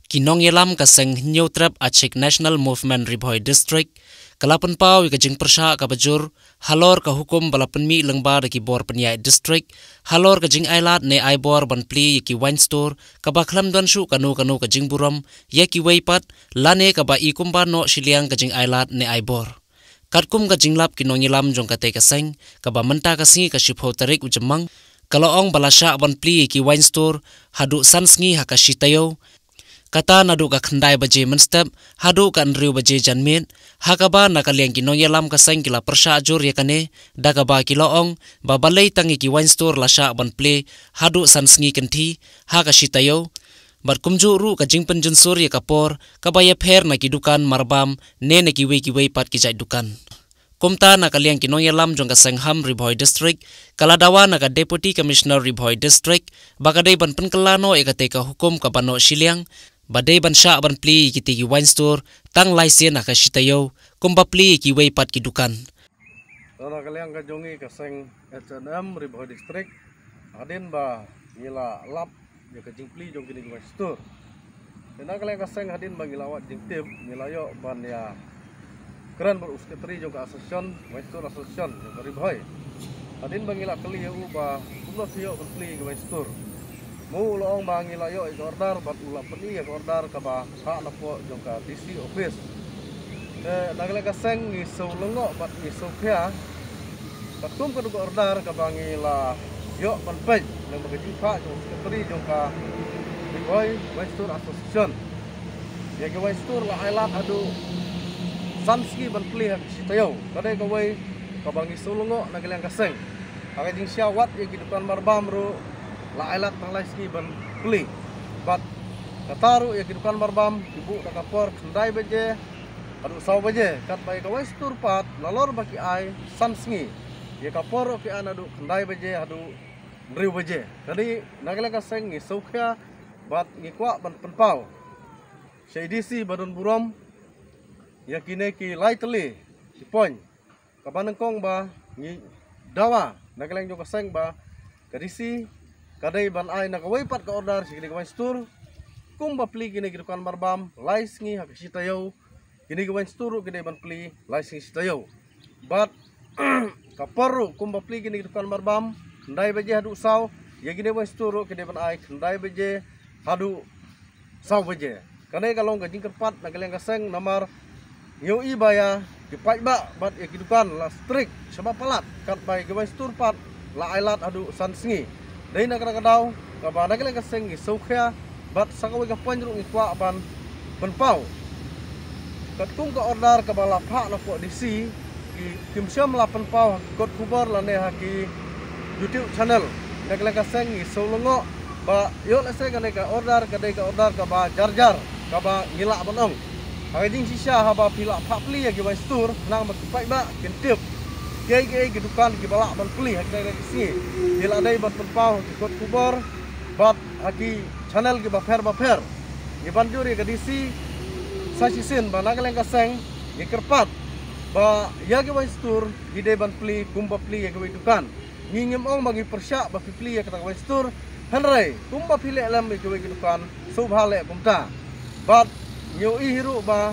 Kinong yelam kaseng hinyo trap achik National Movement Ribhoi District kalapan pau ikajing persha kabajur halor ka hukum balapan mi lengba daki bor penyai district halor kajing ailat ne aibor ban Plie yaki wine store kabaklam don shu kanu kajing buram ya Kiwei pat lane kaba i Kumba no shiliang kajing ailat ne aibor katkum kajing lap kinong yelam jong kate kaseng kaba menta kasi kasipho tarik ujemang kaloong balasha ban Plie yaki wine store hadu sansngi Haka Taiew kata nadu ka khandai baje menstep hadu kan riu baje janmit hakaba nakaliang kinong yelam kaseng kila persha jur yakane dagaba kiloong babalei tangi ki wine store lasha ban Plie hadu sansngi kenti Haka Taiew bar kumju ru ka jingpen junsur ya kapor kabaya pher na ki Dukan marbam ne na Kiwei pat ki Jait Dukan kumta nakaliang kinong yelam jong kaseng Hanm Ribhoi District kala Dawa naka Deputy Commissioner Ribhoi District bakadei ban penkelano ekate ka hukum ka bano shiliang badai ban sha ban Plie kiti ki wine store tang laisen Haka Taiew Kumba Plie Kiwei pat ki Dukan nakaliang ka jongi kaseng Hanm Ribhoi District adin ba ngila lap ya ka jing Plie jong kini wine store nakaliang kaseng hadin ba ngilawat jing tim ngilayo ban ya keren berusketri jong ka asosian wine store asosian jong ka Ribhoi adin ba ngila kali ya ba kumlo tiyo ban Plie ki wine store mu loong ba ngilayo ik order bat ula peni ik order ka ba ha na po jong ka DC office nakaliang kaseng ngi so lengo bat ngi so kya batum ka order ka ba ngila yo ban pej nang bagi pa jong sekretari jong ka Ribhoi wine store asosian ya ki wine store la ailat adu sanski ban Plie Haka Taiew kadai kawai kabangi sulungo nakaliang kaseng haka jing syawat ya ki Dukan marbam ru la ailat tanglai ski ban Plie bat kataru ya ki Dukan marbam ibu nakapor kendai beje adu saw beje kat bai kawai store pat lalor baki ai sansngi ya kapor ki adu kendai beje adu riu beje jadi nakaliang kaseng ngi sukya bat ngi kwa ban penpau CDC badun buram ya kine ki lightly ki point kabaneng kong ba ngi Dawa nakaliang jong kaseng ba kadisi kadai ban ai nakawai pat ka order si kini wine store Kumba Plie kini ki Dukan marbam lais ngi Haka Taiew kini ki wine store kini ban Plie lais ngi Taiew bat kaparu Kumba Plie kini ki Dukan marbam ndai beje hadu saw ya kini wine store kini ban ai ndai beje hadu saw beje kanai kalong ka jing kerpat nakaliang kaseng namar yo ibaya ki pai ba bat ya ki Dukan la strict sebab palat kat bai ki wine store pat la ailat adu sansngi dei nak kadau ka ba nakaliang kaseng ngi sokya bat sakawi ka panjru ngi kwa ban penpau kat kung ka order ka bala pha na po DC ki kimsyam la penpau kot kubar la ne haki YouTube channel nakaliang kaseng ngi solongo ba yo la se ka ne ka order ka ba jar ka ba ngila banong haka jing sisa haba pila pha Plie ya ki wine store nang makipai ba kentip ki ki Dukan ki bala ban Plie haka si ila dai ban penpau ki kot kubar bat haki channel ki ba pher ki banjuri ka DC sasisin ba nakaliang kaseng ki kerpat ba ya ki wine store ki dai ban Plie Kumba Plie ya ki Dukan ngingem ong bagi persya ba Plie ya ka wine store hanrai Kumba Plie alam ki Dukan subhale kumta bat yo hiru ba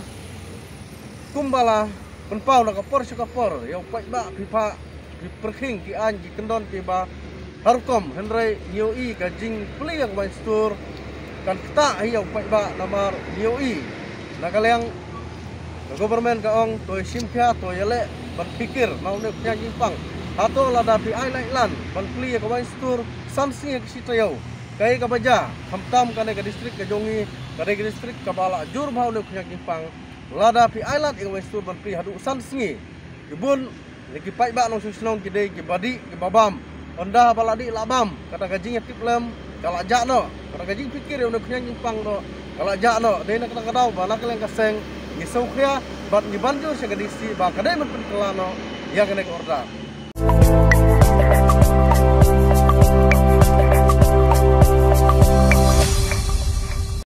kumbala penpau na kapor yo pai ba pipa pi perking ki an ki kendon ki ba harkom henry yo ka jing Plie yang wine store kan kita hiyo pai ba namar yo nakaliang government ka ong to simkya to yele ban pikir mau ne pnya jimpang ato lada pi ai lai lan ban Plie ka wine store samsing ki Taiew kai ka baja hamtam kane ka district ka jongi kadai ka district ka bala jur bhau ne khyak jimpang lada pi ailat ing wine store ban Plie hadu sansngi kibun ki pai ba nong susnong ki dei ki badi ki babam onda baladi labam kata gajing tip lem kala jakno kata gajing pikir ne khyak jimpang no kala jakno dei nak kadau ba nakaliang kaseng ni sokya bat ni banjur se ka DC ba kadai men penkelano ya kene order